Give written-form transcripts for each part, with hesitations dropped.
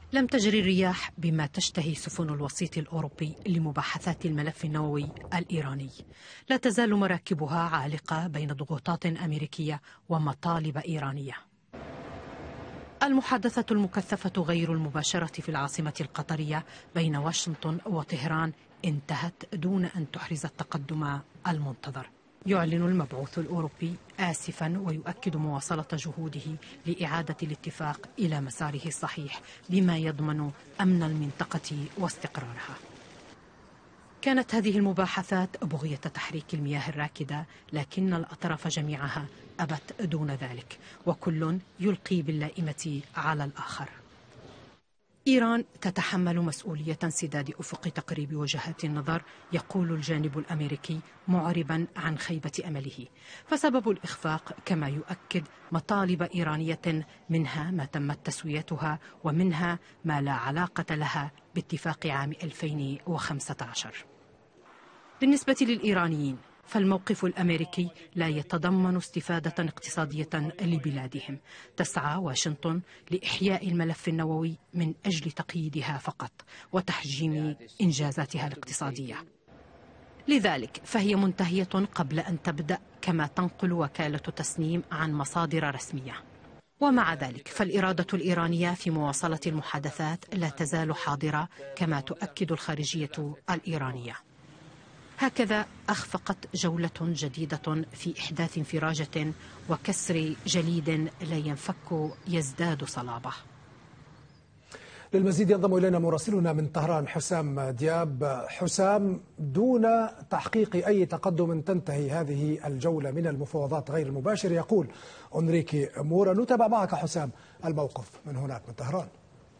لم تجري الرياح بما تشتهي سفن الوسيط الأوروبي لمباحثات الملف النووي الإيراني. لا تزال مراكبها عالقة بين ضغوطات أمريكية ومطالب إيرانية. المحادثة المكثفة غير المباشرة في العاصمة القطرية بين واشنطن وطهران انتهت دون أن تحرز التقدم المنتظر. يعلن المبعوث الأوروبي آسفا ويؤكد مواصلة جهوده لإعادة الاتفاق إلى مساره الصحيح بما يضمن أمن المنطقة واستقرارها. كانت هذه المباحثات بغية تحريك المياه الراكدة، لكن الأطراف جميعها أبت دون ذلك، وكل يلقي باللائمة على الآخر. إيران تتحمل مسؤولية انسداد أفق تقريب وجهات النظر، يقول الجانب الأمريكي معربا عن خيبة أمله. فسبب الإخفاق كما يؤكد مطالب إيرانية، منها ما تمت تسويتها ومنها ما لا علاقة لها باتفاق عام 2015. بالنسبة للإيرانيين فالموقف الأمريكي لا يتضمن استفادة اقتصادية لبلادهم. تسعى واشنطن لإحياء الملف النووي من أجل تقييدها فقط وتحجيم إنجازاتها الاقتصادية. لذلك فهي منتهية قبل أن تبدأ، كما تنقل وكالة تسنيم عن مصادر رسمية. ومع ذلك فالإرادة الإيرانية في مواصلة المحادثات لا تزال حاضرة، كما تؤكد الخارجية الإيرانية. هكذا أخفقت جولة جديدة في إحداث انفراجة وكسر جليد لا ينفك يزداد صلابة. للمزيد ينضم إلينا مراسلنا من طهران حسام دياب. حسام، دون تحقيق أي تقدم تنتهي هذه الجولة من المفاوضات غير المباشرة، يقول أنريكي مورا. نتابع معك حسام الموقف من هناك من طهران.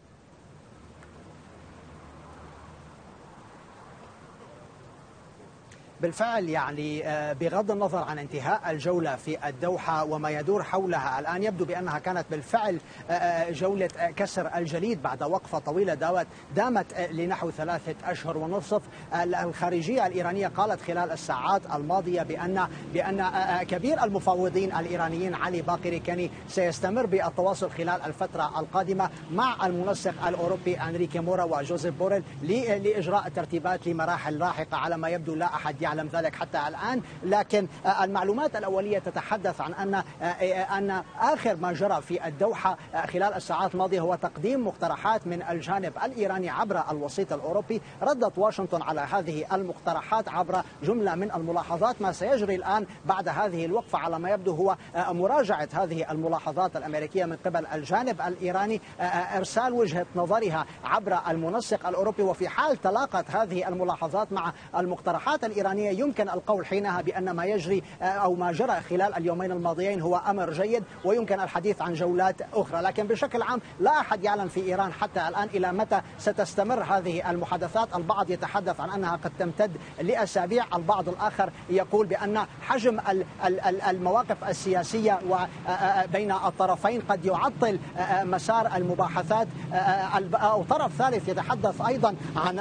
بالفعل يعني بغض النظر عن انتهاء الجولة في الدوحة وما يدور حولها الآن، يبدو بأنها كانت بالفعل جولة كسر الجليد بعد وقفة طويلة دامت لنحو 3 أشهر ونصف. الخارجية الإيرانية قالت خلال الساعات الماضية بأن كبير المفاوضين الإيرانيين علي باقري كان سيستمر بالتواصل خلال الفترة القادمة مع المنسق الأوروبي أنريكي مورا وجوزيف بوريل لإجراء ترتيبات لمراحل لاحقة. على ما يبدو لا أحد يعلم ذلك حتى الآن، لكن المعلومات الأولية تتحدث عن أن آخر ما جرى في الدوحة خلال الساعات الماضية هو تقديم مقترحات من الجانب الإيراني عبر الوسيط الأوروبي. ردت واشنطن على هذه المقترحات عبر جملة من الملاحظات. ما سيجري الآن بعد هذه الوقفة على ما يبدو هو مراجعة هذه الملاحظات الأمريكية من قبل الجانب الإيراني، إرسال وجهة نظرها عبر المنسق الأوروبي. وفي حال تلاقت هذه الملاحظات مع المقترحات الإيرانية يمكن القول حينها بأن ما يجري أو ما جرى خلال اليومين الماضيين هو أمر جيد، ويمكن الحديث عن جولات أخرى. لكن بشكل عام لا أحد يعلم في إيران حتى الآن إلى متى ستستمر هذه المحادثات. البعض يتحدث عن أنها قد تمتد لأسابيع، البعض الآخر يقول بأن حجم المواقف السياسية بين الطرفين قد يعطل مسار المباحثات. أو طرف ثالث يتحدث أيضا عن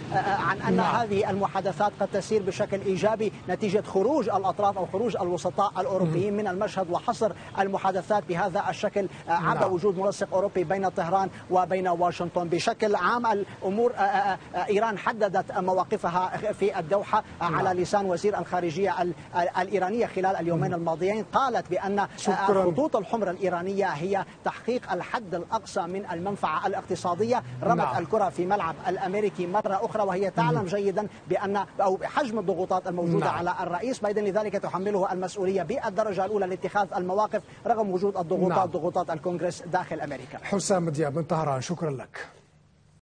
أن هذه المحادثات قد تسير بشكل إيجابي نتيجة خروج الأطراف أو خروج الوسطاء الأوروبيين من المشهد وحصر المحادثات بهذا الشكل عبر وجود منسق أوروبي بين طهران وبين واشنطن. بشكل عام الأمور إيران حددت مواقفها في الدوحة على لسان وزير الخارجية الإيرانية خلال اليومين الماضيين. قالت بأن الخطوط الحمر الإيرانية هي تحقيق الحد الأقصى من المنفعة الاقتصادية. رمت الكرة في ملعب الأمريكي مرة أخرى، وهي تعلم جيدا بأن أو حجم الضغوطات الموجودة على الرئيس بايدن، لذلك تحمله المسؤولية بالدرجة الأولى لاتخاذ المواقف رغم وجود الضغوطات ضغوطات الكونغرس داخل أمريكا. حسام دياب من طهران، شكرا لك.